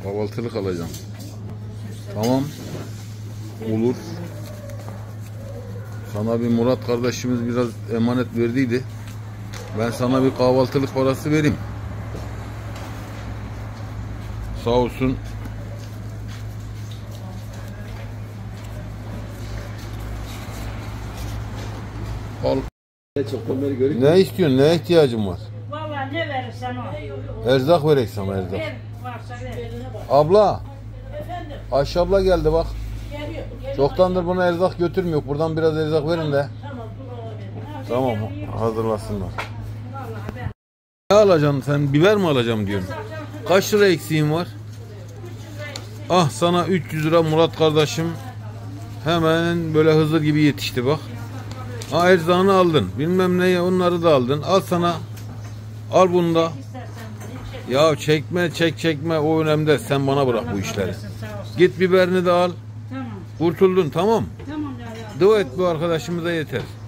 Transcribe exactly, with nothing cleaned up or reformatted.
Kahvaltılık alacağım. Tamam. Olur. Sana bir Murat kardeşimiz biraz emanet verdiydi. Ben sana bir kahvaltılık parası vereyim. Sağ olsun. Al. Ne istiyorsun? Ne ihtiyacın var? Vallahi ne verirsen o. Erzak verek sana, erzak. Ver, varsa ver. Abla. Efendim? Ayşe abla geldi bak. Geliyor. Geliyor. Çoktandır buna erzak götürmüyor. Buradan biraz erzak verin de. Tamam, dur ona ver. Tamam, hazırlasınlar. Vallahi ben. Ne alacaksın sen? Biber mi alacağım diyorsun? Kaç lira eksiğin var? Ah, sana üç yüz lira Murat kardeşim. Hemen böyle Hızır gibi yetişti bak. Ha, erzağını aldın. Bilmem neye, onları da aldın. Al sana. Al bunu da. Ya çekme çek çekme o önemli. Sen bana bırak bu işleri. Git biberini de al. Tamam. Kurtuldun, tamam. Tamam ya. Dua et, bu arkadaşımıza yeter.